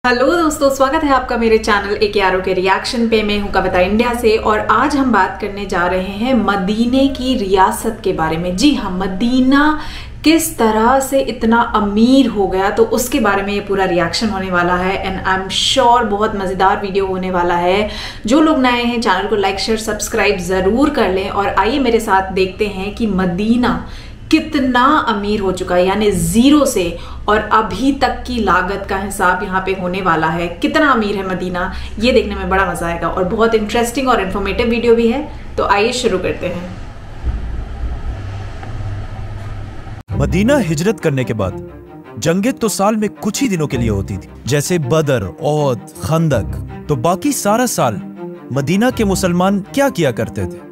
Hello दोस्तों, स्वागत है आपका मेरे चैनल एक यारों के रिएक्शन पे। मैं हूं कविता इंडिया से और आज हम बात करने जा रहे हैं मदीने की रियासत के बारे में। जी हाँ, मदीना किस तरह से इतना अमीर हो गया, तो उसके बारे में ये पूरा रिएक्शन होने वाला है। एंड आई एम श्योर बहुत मज़ेदार वीडियो होने वाला है। जो लोग नए हैं चैनल को लाइक शेयर सब्सक्राइब ज़रूर कर लें और आइए मेरे साथ देखते हैं कि मदीना कितना अमीर हो चुका है, यानी जीरो से और अभी तक की लागत का हिसाब यहाँ पे होने वाला है। कितना अमीर है मदीना, ये देखने में बड़ा मजा आएगा और बहुत इंटरेस्टिंग और इन्फॉर्मेटिव वीडियो भी है। तो आइए शुरू करते हैं। मदीना हिजरत करने के बाद जंगें तो साल में कुछ ही दिनों के लिए होती थी, जैसे बदर, औद, खंदक। तो बाकी सारा साल मदीना के मुसलमान क्या किया करते थे?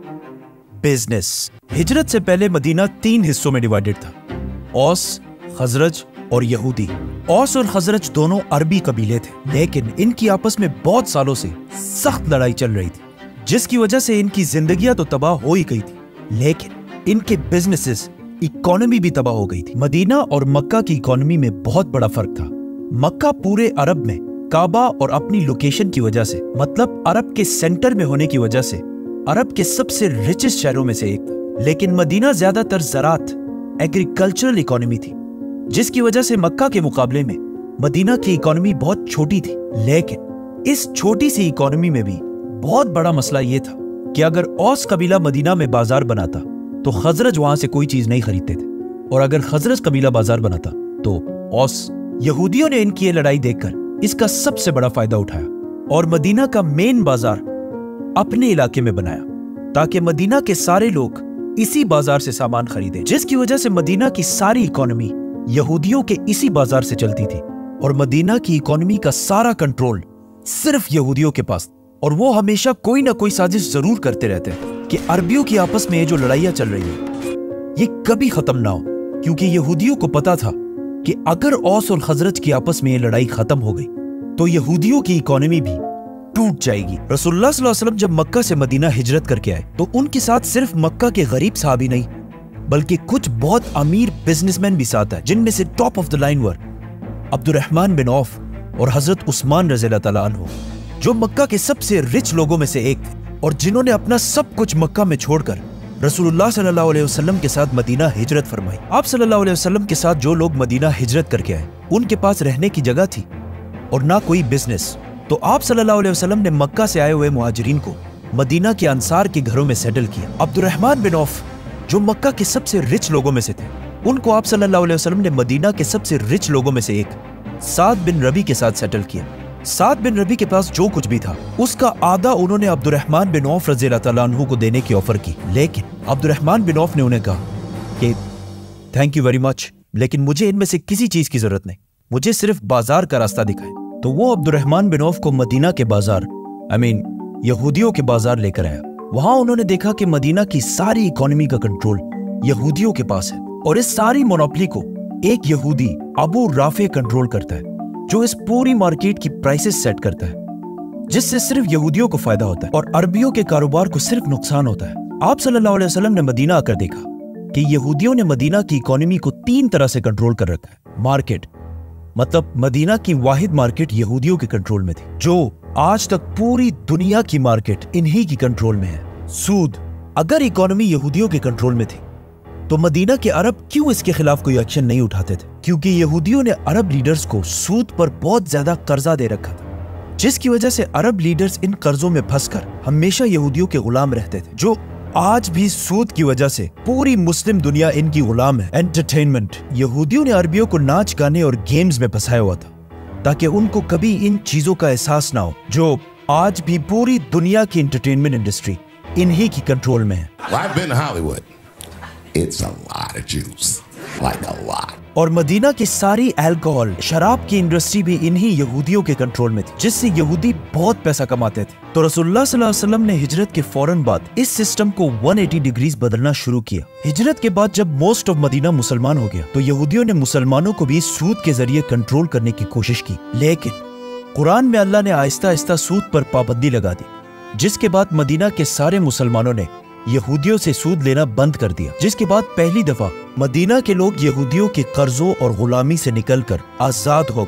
बिजनेस। हिजरत से पहले मदीना 3 हिस्सों में डिवाइडेड था, औस, खजरज और यहूदी। औस और खजरज दोनों अरबी कबीले थे, लेकिन इनकी आपस में बहुत सालों से सख्त लड़ाई चल रही थी, जिसकी वजह से इनकी जिंदगियां तो तबाह हो ही गई थी, लेकिन इनके बिजनेसेस, इकोनॉमी भी तबाह हो गई थी। मदीना और मक्का की इकोनॉमी में बहुत बड़ा फर्क था। मक्का पूरे अरब में काबा और अपनी लोकेशन की वजह से, मतलब अरब के सेंटर में होने की वजह से, अरब के सबसे रिचेस्ट शहरों में से एक था। लेकिन मदीना ज्यादातर ज़रात, एग्रीकल्चरल इकोनॉमी थी, जिसकी वजह से मक्का के मुकाबले में मदीना की इकोनॉमी बहुत छोटी थी। लेकिन इस छोटी सी इकोनॉमी में भी बहुत बड़ा मसला यह था कि अगर औस कबीला मदीना में बाजार बनाता तो खजरज वहां से कोई चीज नहीं खरीदते थे, और अगर खजरज कबीला बाजार बनाता तो औस। यहूदियों ने इनकी ये लड़ाई देखकर इसका सबसे बड़ा फायदा उठाया और मदीना का मेन बाजार अपने इलाके में बनाया, ताकि मदीना के सारे लोग इसी बाजार से सामान खरीदे, जिसकी वजह से मदीना की सारी इकोनॉमी यहूदियों के इसी बाजार से चलती थी। और मदीना की इकोनॉमी का सारा कंट्रोल सिर्फ यहूदियों के पास, और वो हमेशा कोई ना कोई साजिश जरूर करते रहते हैं कि अरबियों की आपस में ये जो लड़ाइयां चल रही है ये कभी खत्म ना हो, क्योंकि यहूदियों को पता था कि अगर औस और खजरज की आपस में ये लड़ाई खत्म हो गई तो यहूदियों की इकोनॉमी भी टूट जाएगी। रसूलुल्लाह सल्लल्लाहु अलैहि वसल्लम जब मक्का से मदीना हिजरत करके आए तो उनके साथ सिर्फ मक्का के गरीब सहाबी नहीं, बल्कि कुछ बहुत अमीर बिजनेसमैन भी साथ आए, जिनमें से top of the line were Abdurrahman bin Auf और हजरत उस्मान रज़ियल्लाहु ताला अन्हु, जो मक्का के सबसे रिच लोगों में से एक थे और जिन्होंने अपना सब कुछ मक्का में छोड़कर रसूलुल्लाह सल्लल्लाहु अलैहि वसल्लम के साथ मदीना हिजरत फरमाई। आप सल्लल्लाहु अलैहि वसल्लम के साथ जो लोग मदीना हिजरत करके आए उनके पास रहने की जगह थी और ना कोई बिजनेस, तो आप सल्लल्लाहु अलैहि वसल्लम ने मक्का से आए हुए मुहाजिरीन को मदीना के अंसार के घरों में सेटल किया। अब्दुर्रहमान बिन औफ, जो मक्का के सबसे रिच लोगों में से थे, उनको आप सल्लल्लाहु अलैहि वसल्लम ने मदीना के सबसे रिच लोगों में से एक साद बिन रबी के साथ सेटल किया। साद बिन रबी के पास जो कुछ भी था उसका आधा उन्होंने अब्दुर्रहमान बिन औफ रज़ियल्लाहु ताला अन्हु को देने की ऑफर की, लेकिन अब्दुर्रहमान बिन औफ ने उन्हें कहा कि थैंक यू वेरी मच, लेकिन मुझे इनमें से किसी चीज की जरूरत नहीं, मुझे सिर्फ बाजार का रास्ता दिखाएं। तो वो अब्दुर्रहमान बिन औफ को मदीना के बाजार, यहूदियों के बाजार लेकर आया। वहां उन्होंने देखा कि मदीना की सारी इकोनॉमी का कंट्रोल यहूदियों के पास है और इस सारी मोनोपोली को एक यहूदी अबू राफे कंट्रोल करता है, जो इस पूरी मार्केट की प्राइसेस सेट करता है, जिससे सिर्फ यहूदियों को फायदा होता है और अरबियों के कारोबार को सिर्फ नुकसान होता है। आप सल्लल्लाहु अलैहि वसल्लम ने मदीना आकर देखा कि यहूदियों ने मदीना की इकोनॉमी को 3 तरह से कंट्रोल कर रखा है। मार्केट, मतलब मदीना की वाहिद मार्केट यहूदियों के कंट्रोल में थी, जो आज तक पूरी दुनिया की मार्केट इन्हीं की कंट्रोल में है। सूद, अगर इकोनॉमी यहूदियों के कंट्रोल में थी तो मदीना के अरब क्यों इसके खिलाफ कोई एक्शन नहीं उठाते थे? क्योंकि यहूदियों ने अरब लीडर्स को सूद पर बहुत ज्यादा कर्जा दे रखा था, जिसकी वजह से अरब लीडर्स इन कर्जों में फंसकर हमेशा यहूदियों के गुलाम रहते थे, जो आज भी सूद की वजह से पूरी मुस्लिम दुनिया इनकी गुलाम है। एंटरटेनमेंट, यहूदियों ने अरबियों को नाच गाने और गेम्स में फंसाया हुआ था, ताकि उनको कभी इन चीजों का एहसास ना हो, जो आज भी पूरी दुनिया की एंटरटेनमेंट इंडस्ट्री इन्हीं की कंट्रोल में है। और मदीना की सारी अल्कोहल, शराब की इंडस्ट्री भी इन्हीं यहूदियों के कंट्रोल में थी, जिससे यहूदी बहुत पैसा कमाते थे। तो रसूलुल्लाह सल्लल्लाहु अलैहि वसल्लम ने हिजरत के फौरन बाद इस सिस्टम को 180 डिग्रीज बदलना शुरू किया। हिजरत के बाद जब मोस्ट ऑफ मदीना मुसलमान हो गया तो यहूदियों ने मुसलमानों को भी सूद के जरिए कंट्रोल करने की कोशिश की, लेकिन कुरान में अल्लाह ने आहिस्ता आहिस्ता सूद पर पाबंदी लगा दी, जिसके बाद मदीना के सारे मुसलमानों ने यहूदियों से सूद लेना बंद कर दिया, जिसके बाद पहली दफा मदीना के लोग यहूदियों के कर्जों और गुलामी से निकलकर आजाद हो गए।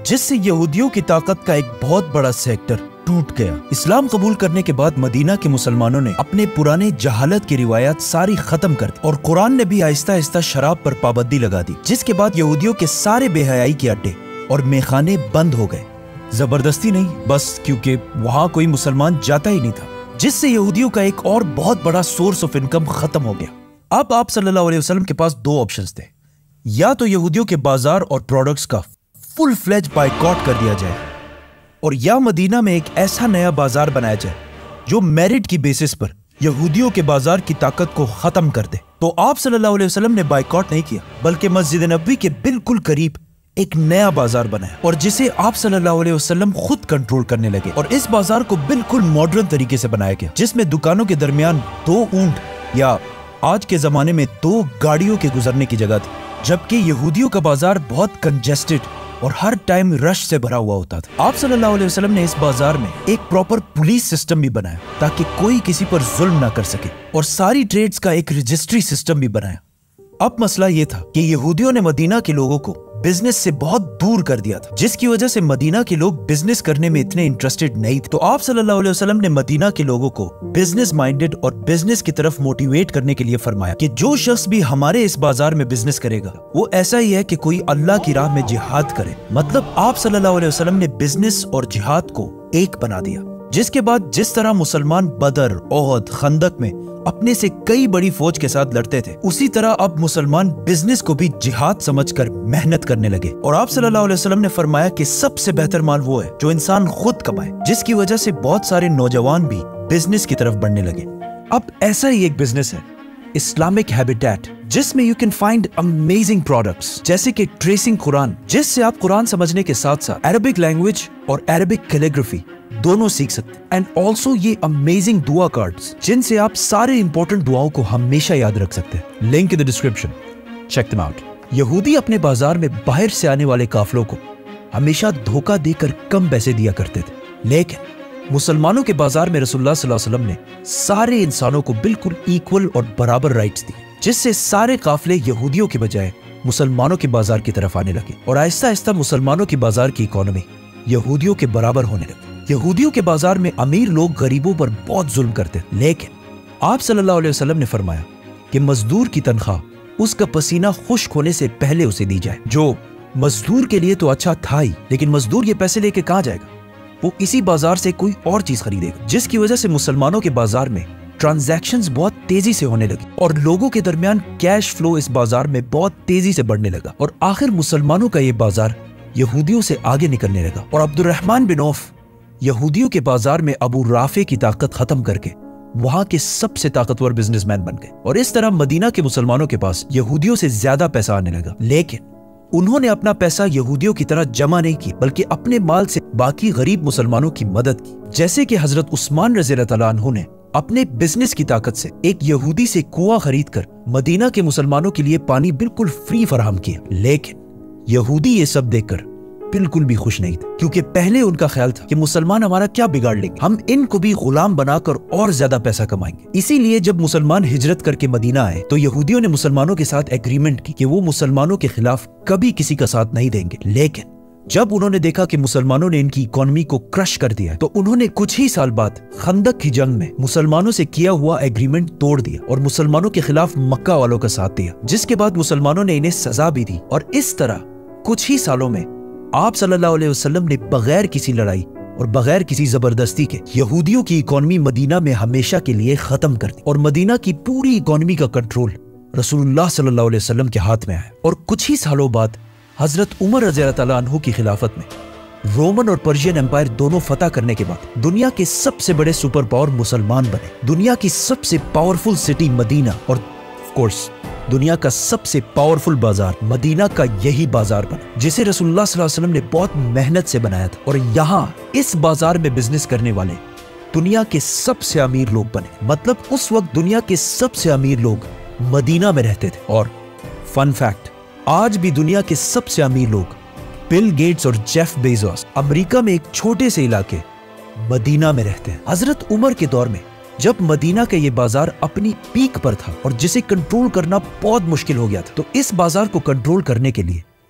जिससे यहूदियों की ताकत का एक बहुत बड़ा सेक्टर टूट गया। इस्लाम कबूल करने के बाद मदीना के मुसलमानों ने अपने पुराने जहालत की रिवायात सारी खत्म कर दी और कुरान ने भी आहिस्ता आहिस्ता शराब पर पाबंदी लगा दी, जिसके बाद यहूदियों के सारे बेहयाई के अड्डे और मेखाने बंद हो गए। जबरदस्ती नहीं, बस क्योंकि वहाँ कोई मुसलमान जाता ही नहीं था, जिससे यहूदियों का एक और बहुत बड़ा सोर्स ऑफ इनकम खत्म हो गया। अब आप सल्लल्लाहु अलैहि वसल्लम के पास दो ऑप्शंस थे, या तो यहूदियों के बाजार और प्रोडक्ट्स का फुल फ्लेज बायकॉट कर दिया जाए और या मदीना में एक ऐसा नया बाजार बनाया जाए जो मेरिट की बेसिस पर यहूदियों के बाजार की ताकत को खत्म कर दे। तो आप सल्लल्लाहु अलैहि वसल्लम ने बायकॉट नहीं किया, बल्कि मस्जिद नबवी के बिल्कुल करीब एक नया बाजार बनाया और जिसे आप सल्लल्लाहु अलैहि वसल्लम खुद कंट्रोल करने लगे। और इस बाजार को बिल्कुल मॉडर्न तरीके से बनाया गया, जिसमें दुकानों के दरमियान 2 ऊंट या आज के जमाने में 2 गाड़ियों के गुजरने की जगह थी, जबकि यहूदियों का बाजार बहुत कंजेस्टेड और हर टाइम रश से भरा हुआ होता था। आप सल्लल्लाहु अलैहि वसल्लम ने इस बाजार में एक प्रॉपर पुलिस सिस्टम भी बनाया ताकि कोई किसी पर जुल्म ना कर सके और सारी ट्रेड्स का एक रजिस्ट्री सिस्टम भी बनाया। अब मसला ये था कि यहूदियों ने मदीना के लोगों को बिजनेस से बहुत दूर कर दिया था, जिसकी वजह से मदीना के लोग बिजनेस करने में इतने इंटरेस्टेड नहीं थे। तो आप सल्लल्लाहु अलैहि वसल्लम ने मदीना के लोगों को बिजनेस माइंडेड और बिजनेस की तरफ मोटिवेट करने के लिए फरमाया कि जो शख्स भी हमारे इस बाजार में बिजनेस करेगा वो ऐसा ही है कि कोई अल्लाह की राह में जिहाद करे। मतलब आप सल्लल्लाहु अलैहि वसल्लम ने बिजनेस और जिहाद को एक बना दिया, जिसके बाद जिस तरह मुसलमान बदर, ओहद, खंदक में अपने से कई बड़ी फौज के साथ लड़ते थे, उसी तरह अब मुसलमान बिजनेस को भी जिहाद समझकर मेहनत करने लगे। और आप सल्लल्लाहु अलैहि वसल्लम ने फरमाया कि सबसे बेहतर माल वो है जो इंसान खुद कमाए, जिसकी वजह से बहुत सारे नौजवान भी बिजनेस की तरफ बढ़ने लगे। अब ऐसा ही एक बिजनेस है इस्लामिक हैबिटेट, जिसमें you can find amazing products जैसे कि ट्रेसिंग कुरान, जिससे आप कुरान समझने के साथ साथ अरबिक लैंग्वेज और अरबिक कैलीग्राफी दोनों सीख सकते। एंड ऑल्सो ये अमेजिंग दुआ कार्ड्स, जिनसे आप सारे इंपॉर्टेंट दुआओं को हमेशा याद रख सकते हैं। Link in the description, check them out. यहूदी अपने बाजार में बाहर से आने वाले काफिलों को हमेशा धोखा देकर कम पैसे दिया करते थे, लेकिन मुसलमानों के बाजार में रसूलुल्लाह सल्लल्लाहु अलैहि वसल्लम ने सारे इंसानों को बिल्कुल इक्वल और बराबर राइट्स दी, जिससे सारे काफिले यहूदियों के बजाय मुसलमानों के बाजार की तरफ आने लगे और आहिस्ता आहिस्ता मुसलमानों के बाजार की इकोनॉमी यहूदियों के बराबर होने लगी। यहूदियों के बाजार में अमीर लोग गरीबों पर बहुत जुल्म करते, लेकिन आप सल्लल्लाहु अलैहि वसल्लम ने फरमाया कि मजदूर की तनख्वाह उसका पसीना खुश्क होने से पहले उसे दी जाए। जो मजदूर के लिए तो अच्छा था ही, लेकिन मजदूर ये पैसे लेके कहाँ जाएगा? वो इसी बाजार से कोई और चीज खरीदेगा, जिसकी वजह से मुसलमानों के बाजार में ट्रांजैक्शंस बहुत तेजी से होने लगी और लोगों के दरमियान कैश फ्लो इस बाजार में बहुत तेजी से बढ़ने लगा और आखिर मुसलमानों का ये बाजार यहूदियों से आगे निकलने लगा और अब्दुर्रहमान बिन औफ यहूदियों के बाजार में अबू राफे की ताकत खत्म करके वहां के सबसे ताकतवर बिजनेसमैन बन गए और इस तरह मदीना के मुसलमानों के पास यहूदियों से ज्यादा पैसा आने लगा। लेकिन उन्होंने अपना पैसा यहूदियों की तरह जमा नहीं की, बल्कि अपने माल से बाकी गरीब मुसलमानों की मदद की, जैसे कि हजरत उस्मान रज़ियल्लाहु ताला अन्हु ने अपने बिजनेस की ताकत से एक यहूदी से कुआं खरीद कर मदीना के मुसलमानों के लिए पानी बिल्कुल फ्री फराहम किया। लेकिन यहूदी ये सब देखकर बिल्कुल भी खुश नहीं थे, क्योंकि पहले उनका ख्याल था कि मुसलमान हमारा क्या बिगाड़ लेंगे, हम इनको भी गुलाम बनाकर और ज्यादा पैसा कमाएंगे। इसीलिए जब मुसलमान हिजरत करके मदीना आए तो यहूदियों ने मुसलमानों के साथ एग्रीमेंट की कि वो मुसलमानों के खिलाफ कभी किसी का साथ नहीं देंगे। लेकिन जब उन्होंने देखा कि मुसलमानों ने इनकी इकोनॉमी को क्रश कर दिया, तो उन्होंने कुछ ही साल बाद खंदक की जंग में मुसलमानों से किया हुआ एग्रीमेंट तोड़ दिया और मुसलमानों के खिलाफ मक्का वालों का साथ दिया, जिसके बाद मुसलमानों ने इन्हें सजा भी दी। और इस तरह कुछ ही सालों में आप सल्लल्लाहु अलैहि वसल्लम ने बगैर किसी लड़ाई और बगैर किसी जबरदस्ती के यहूदियों की इकोनॉमी मदीना में हमेशा के लिए खत्म कर दी और मदीना की पूरी इकोनॉमी का कंट्रोल रसूलुल्लाह सल्लल्लाहु अलैहि वसल्लम के हाथ में आया। और कुछ ही सालों बाद हजरत उमर रज़ियल्लाहु ताला अन्हु की खिलाफत में रोमन और पर्शियन एम्पायर दोनों फतह करने के बाद दुनिया के सबसे बड़े सुपर पावर मुसलमान बने। दुनिया की सबसे पावरफुल सिटी मदीना और ऑफ कोर्स दुनिया का सबसे पावरफुल बाजार मदीना का यही बाजार बना, जिसे रसूलुल्लाह सल्लल्लाहु अलैहि वसल्लम ने बहुत मेहनत से बनाया था। और यहाँ इस बाजार में बिजनेस करने वाले दुनिया के सबसे अमीर लोग बने। मतलब उस वक्त दुनिया के सबसे अमीर लोग मदीना में रहते थे। और फन फैक्ट, आज भी दुनिया के सबसे अमीर लोग बिल गेट्स और जेफ बेजोस अमेरिका में एक छोटे से इलाके मदीना में रहते हैं। हजरत उमर के दौर में जब मदीना का ये बाजार अपनी पीक पर था और जिसे कंट्रोल करना बहुत मुश्किल हो गया था, तो इस बाजार को कंट्रोल करने के लिए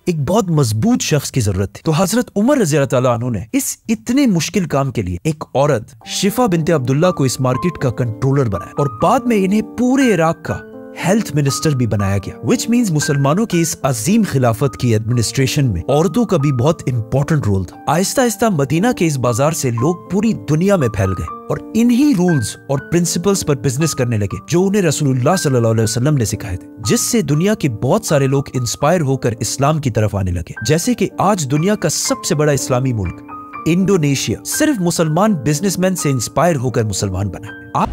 एक बहुत मजबूत शख्स की जरूरत थी। तो हजरत उमर रज़ी अल्लाह तआला अन्हु ने इस इतने मुश्किल काम के लिए एक औरत शिफा बिनते अब्दुल्ला को इस मार्केट का कंट्रोलर बनाया और बाद में इन्हें पूरे इराक का हेल्थ मिनिस्टर भी बनाया गया। विच मीन्स मुसलमानों की इस अजीम खिलाफत की एडमिनिस्ट्रेशन में औरतों का भी बहुत इंपॉर्टेंट रोल था। आहिस्ता आहिस्ता मदीना के इस बाजार से लोग पूरी दुनिया में फैल गए और इन्हीं रूल्स और प्रिंसिपल्स पर बिजनेस करने लगे जो उन्हें रसूलुल्लाह सल्लल्लाहु अलैहि वसल्लम ने सिखाए थे, जिससे दुनिया के बहुत सारे लोग इंस्पायर होकर इस्लाम की तरफ आने लगे। जैसे कि आज दुनिया का सबसे बड़ा इस्लामी मुल्क इंडोनेशिया सिर्फ मुसलमान बिजनेसमैन से इंस्पायर होकर मुसलमान बना।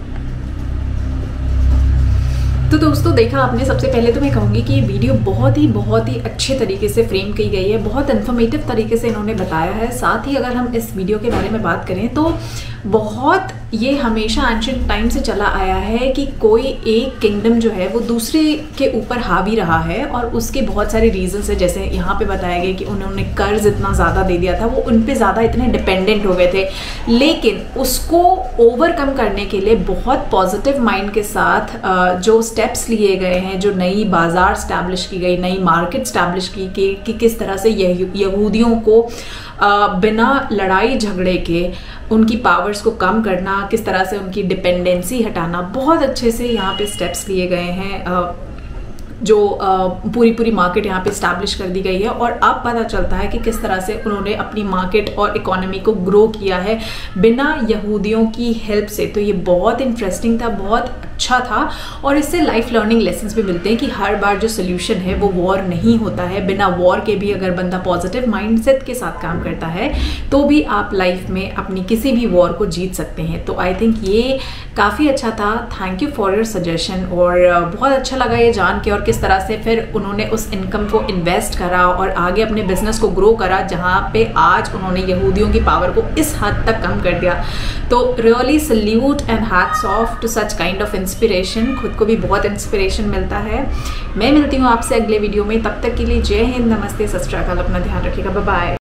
तो दोस्तों देखा आपने, सबसे पहले तो मैं कहूँगी कि ये वीडियो बहुत ही अच्छे तरीके से फ्रेम की गई है, बहुत इन्फॉर्मेटिव तरीके से इन्होंने बताया है। साथ ही अगर हम इस वीडियो के बारे में बात करें तो बहुत ये हमेशा एंशिएंट टाइम से चला आया है कि कोई एक किंगडम जो है वो दूसरे के ऊपर हावी रहा है और उसके बहुत सारे रीजंस है। जैसे यहाँ पे बताया गया कि उन्होंने कर्ज इतना ज़्यादा दे दिया था, वो उन पे ज़्यादा इतने डिपेंडेंट हो गए थे, लेकिन उसको ओवरकम करने के लिए बहुत पॉजिटिव माइंड के साथ जो स्टेप्स लिए गए हैं, जो नई बाज़ार स्टैब्लिश की गई, नई मार्केट स्टैब्लिश की कि किस तरह से यहूदियों को बिना लड़ाई झगड़े के उनकी पावर्स को कम करना, किस तरह से उनकी डिपेंडेंसी हटाना, बहुत अच्छे से यहाँ पे स्टेप्स लिए गए हैं। जो पूरी मार्केट यहाँ पे स्टैब्लिश कर दी गई है और अब पता चलता है कि किस तरह से उन्होंने अपनी मार्केट और इकोनॉमी को ग्रो किया है बिना यहूदियों की हेल्प से। तो ये बहुत इंटरेस्टिंग था, बहुत अच्छा था और इससे लाइफ लर्निंग लेसन्स भी मिलते हैं कि हर बार जो सोल्यूशन है वो वॉर नहीं होता है। बिना वॉर के भी अगर बंदा पॉजिटिव माइंडसेट के साथ काम करता है तो भी आप लाइफ में अपनी किसी भी वॉर को जीत सकते हैं। तो आई थिंक ये काफ़ी अच्छा था। Thank you for your suggestion और बहुत अच्छा लगा ये जान के और किस तरह से फिर उन्होंने उस इनकम को इन्वेस्ट करा और आगे अपने बिजनेस को ग्रो करा, जहाँ पे आज उन्होंने यहूदियों की पावर को इस हद तक कम कर दिया। तो really salute and hats off to such kind of inspiration. खुद को भी बहुत इंस्पिरेशन मिलता है। मैं मिलती हूँ आपसे अगले वीडियो में, तब तक के लिए जय हिंद, नमस्ते, सत श्री अकाल, अपना ध्यान रखिएगा, बाय बाय।